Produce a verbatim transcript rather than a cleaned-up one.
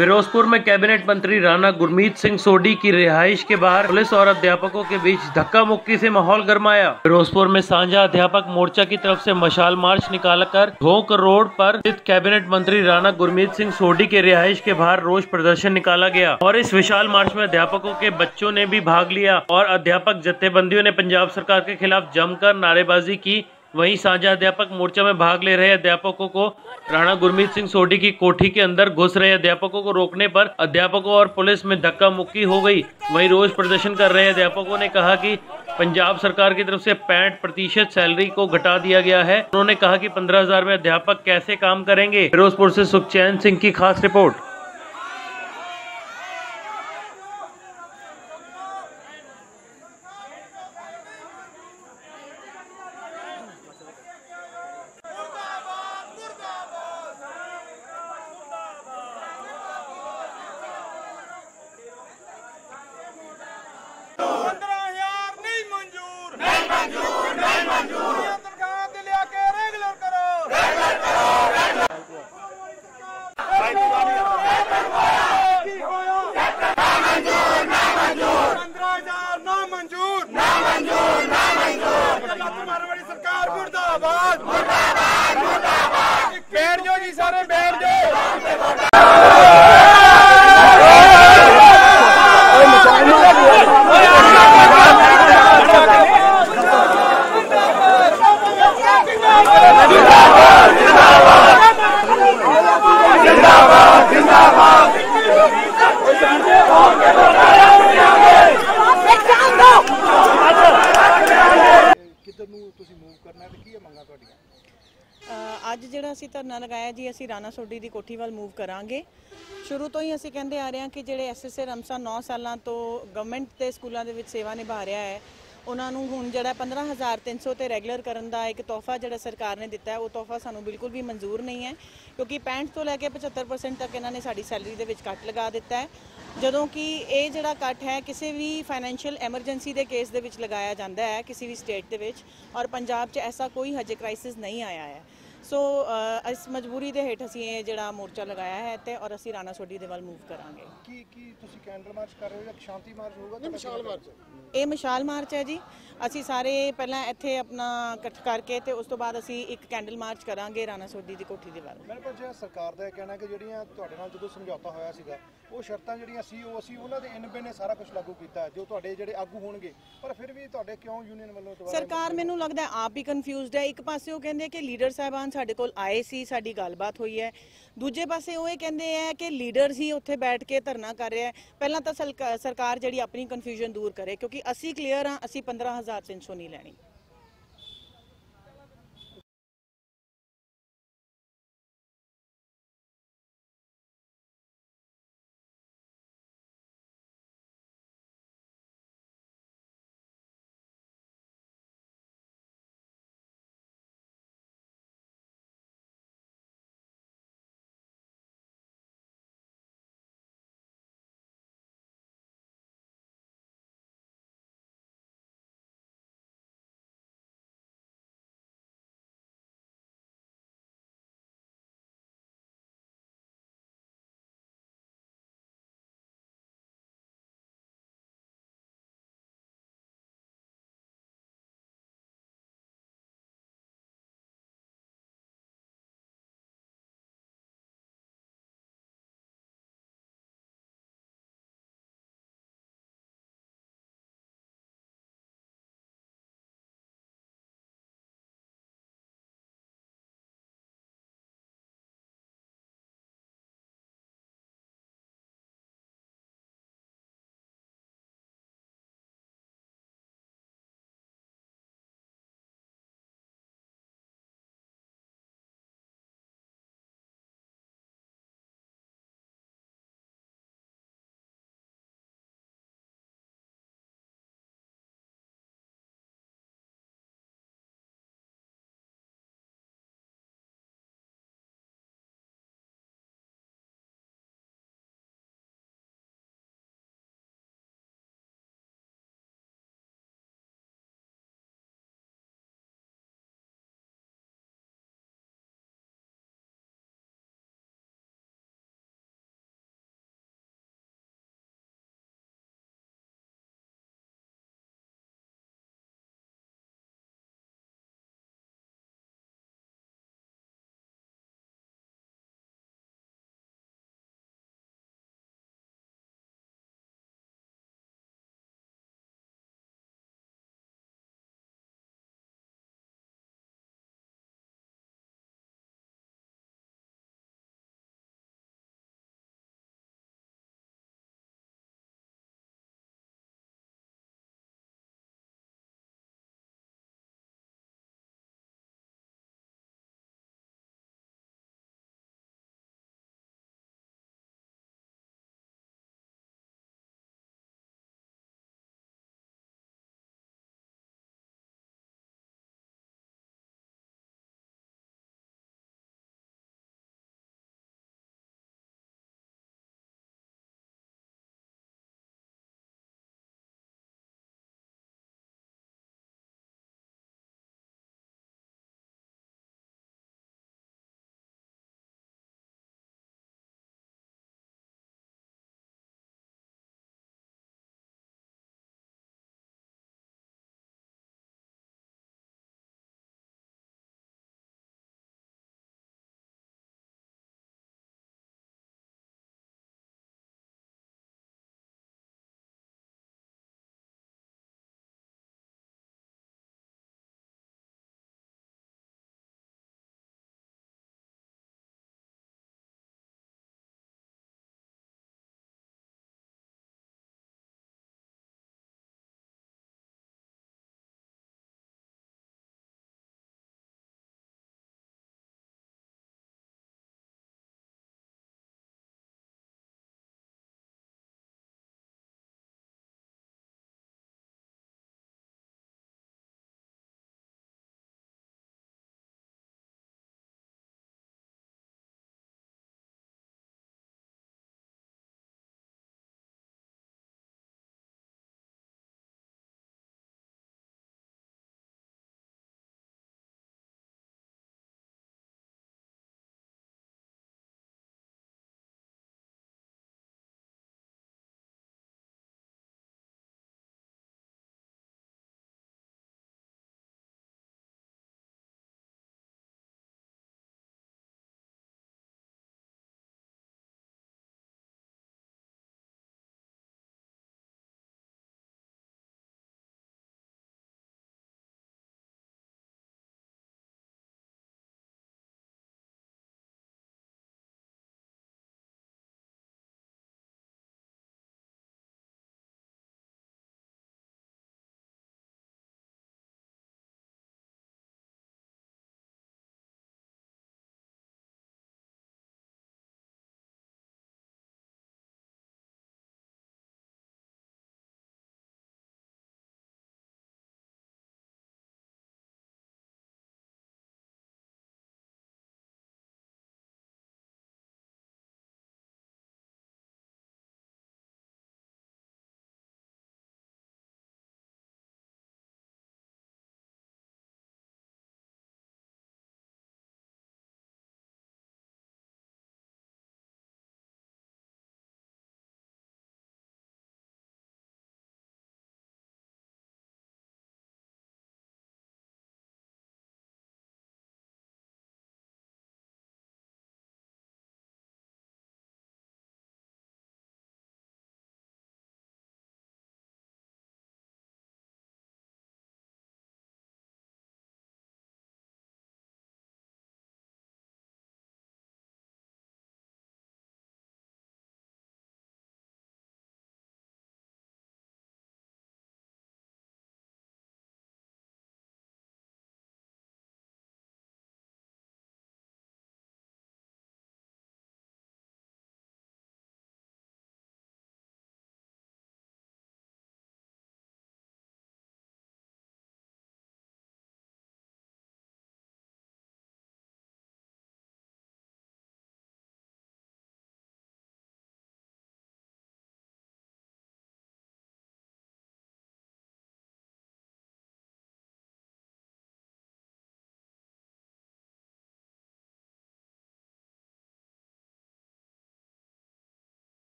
फिरोजपुर में कैबिनेट मंत्री राणा गुरमीत सिंह सोढी की रिहाइश के बाहर पुलिस और अध्यापकों के बीच धक्का मुक्की से माहौल गरमाया। फिरोजपुर में साझा अध्यापक मोर्चा की तरफ से मशाल मार्च निकालकर ढोक रोड पर स्थित कैबिनेट मंत्री राणा गुरमीत सिंह सोढी के रिहाइश के बाहर रोष प्रदर्शन निकाला गया और इस विशाल मार्च में अध्यापकों के बच्चों ने भी भाग लिया और अध्यापक जत्थेबंदियों ने पंजाब सरकार के खिलाफ जमकर नारेबाजी की। वहीं साझा अध्यापक मोर्चा में भाग ले रहे अध्यापकों को राणा गुरमीत सिंह सोढी की कोठी के अंदर घुस रहे अध्यापकों को रोकने पर अध्यापकों और पुलिस में धक्का मुक्की हो गई। वहीं रोष प्रदर्शन कर रहे अध्यापकों ने कहा कि पंजाब सरकार की तरफ से पैंठ प्रतिशत सैलरी को घटा दिया गया है। उन्होंने कहा कि पंद्रह हजार में अध्यापक कैसे काम करेंगे। फिरोजपुर से सुखचैन सिंह की खास रिपोर्ट। सरकार मुर्दाबाद मुर्दाबाद मुर्दाबाद बैठ जाओ जी सारे बैठ जाओ। ਅੱਜ ਜਿਹੜਾ ਅਸੀਂ ਧਰਨਾ ਲਗਾਇਆ ਜੀ, ਅਸੀਂ ਰਾਣਾ ਸੋਢੀ ਦੀ ਕੋਠੀ ਵੱਲ ਮੂਵ ਕਰਾਂਗੇ। ਸ਼ੁਰੂ ਤੋਂ ਹੀ ਅਸੀਂ ਕਹਿੰਦੇ ਆ ਰਹੇ ਹਾਂ ਕਿ ਜਿਹੜੇ ਐਸਐਸਏ ਰਮਸਾ ਨੌ ਸਾਲਾਂ ਤੋਂ ਗਵਰਨਮੈਂਟ ਦੇ ਸਕੂਲਾਂ ਦੇ ਵਿੱਚ ਸੇਵਾ ਨਿਭਾ ਰਿਹਾ ਹੈ, ਉਹਨਾਂ ਨੂੰ ਹੁਣ ਜਿਹੜਾ ਪੰਦਰਾਂ ਹਜ਼ਾਰ ਤਿੰਨ ਸੌ ਤੇ ਰੈਗੂਲਰ ਕਰਨ ਦਾ ਇੱਕ ਤੋਹਫਾ ਜਿਹੜਾ ਸਰਕਾਰ ਨੇ ਦਿੱਤਾ ਹੈ, ਉਹ ਤੋਹਫਾ ਸਾਨੂੰ ਬਿਲਕੁਲ ਵੀ ਮਨਜ਼ੂਰ ਨਹੀਂ ਹੈ, ਕਿਉਂਕਿ ਪੈਂਹਠ ਤੋਂ ਲੈ ਕੇ ਪਝੱਤਰ ਪਰਸੈਂਟ ਤੱਕ ਇਹਨਾਂ ਨੇ ਸਾਡੀ ਸੈਲਰੀ ਦੇ ਵਿੱਚ ਕੱਟ ਲਗਾ ਦਿੱਤਾ ਹੈ, ਜਦੋਂ ਕਿ ਇਹ ਜਿਹੜਾ ਕੱਟ ਹੈ ਕਿਸੇ ਵੀ ਫਾਈਨੈਂਸ਼ੀਅਲ ਐਮਰਜੈਂਸੀ ਦੇ ਕੇਸ ਦੇ ਵਿੱਚ ਲਗਾਇਆ ਜਾਂਦਾ ਹੈ ਕਿਸੇ ਵੀ ਸਟੇਟ ਦੇ ਵਿੱਚ, ਔਰ ਪੰਜਾਬ 'ਚ ਐਸਾ ਕੋਈ ਹਜੇ ਕ੍ਰਾਈਸਿਸ ਨਹੀਂ ਆਇਆ ਹੈ। ਸੋ ਇਸ ਮਜਬੂਰੀ ਦੇ ਹੇਠ ਅਸੀਂ ਇਹ ਜਿਹੜਾ ਮੋਰਚਾ ਲਗਾਇਆ ਹੈ ਤੇ ਔਰ ਅਸੀਂ ਰਾਣਾ ਸੋਢੀ ਦੇ ਵੱਲ ਮੂਵ ਕਰਾਂਗੇ। ਕੀ ਕੀ ਤੁਸੀਂ ਕੈਂਡਲ ਮਾਰਚ ਕਰ ਰਹੇ ਹੋ ਜਾਂ ਸ਼ਾਂਤੀ ਮਾਰਚ ਹੋਊਗਾ? ਮਸ਼ਾਲ ਮਾਰਚ, ਇਹ ਮਸ਼ਾਲ ਮਾਰਚ ਹੈ ਜੀ। ਅਸੀਂ ਸਾਰੇ ਪਹਿਲਾਂ ਇੱਥੇ ਆਪਣਾ ਇਕੱਠ ਕਰਕੇ ਤੇ ਉਸ ਤੋਂ ਬਾਅਦ ਅਸੀਂ ਇੱਕ ਕੈਂਡਲ ਮਾਰਚ ਕਰਾਂਗੇ ਰਾਣਾ ਸੋਢੀ ਦੀ ਕੋਠੀ ਦੇ ਵੱਲ। ਮੇਰੇ ਕੋਲ ਜੇ ਸਰਕਾਰ ਦਾ ਇਹ ਕਹਿਣਾ ਕਿ ਜਿਹੜੀਆਂ ਤੁਹਾਡੇ ਨਾਲ ਜਦੋਂ ਸਮਝੌਤਾ ਹੋਇਆ ਸੀਗਾ, ਉਹ ਸ਼ਰਤਾਂ ਜਿਹੜੀਆਂ ਸੀ ਉਹ ਅਸੀਂ ਉਹਨਾਂ ਦੇ ਇਨਬੇ ਨੇ ਸਾਰਾ ਕੁਝ ਲਾਗੂ ਕੀਤਾ ਜੋ ਤੁਹਾਡੇ ਜਿਹੜੇ ਆਗੂ ਹੋਣਗੇ, ਪਰ ਫਿਰ ਵੀ ਤੁਹਾਡੇ ਕਿਉਂ ਯੂਨੀਅਨ ਵੱਲੋਂ ਸਰਕਾਰ ਮੈਨੂੰ ਲੱਗਦਾ ਆਪ ਹੀ ਕਨਫਿਊਜ਼ਡ ਹੈ। ਇੱਕ ਪਾਸੇ ਉਹ ਕਹਿੰਦੇ ਕਿ ਲੀਡਰ ਸਾਹਿਬਾਨ ਸਾਡੇ ਕੋਲ ਆਏ ਸੀ, ਸਾਡੀ ਗੱਲਬਾਤ ਹੋਈ ਹੈ, ਦੂਜੇ ਪਾਸੇ ਉਹ ਇਹ ਕਹਿੰਦੇ ਆ ਕਿ ਲੀਡਰ ਹੀ ਉੱਥੇ ਬੈਠ ਕੇ ਧਰਨਾ ਕਰ ਰਿਹਾ ਹੈ। ਪਹਿਲਾਂ ਤਾਂ ਸਰਕਾਰ ਜਿਹੜੀ ਆਪਣੀ ਕਨਫਿਊਜ਼ਨ ਦੂਰ ਕਰੇ, ਕਿਉਂਕਿ ਅਸੀਂ ਕਲੀਅਰ ਹਾਂ, ਅਸੀਂ ਪੰਦਰਾਂ ਹਜ਼ਾਰ ਤਿੰਨ ਸੌ ਨਹੀਂ ਲੈਣੀ।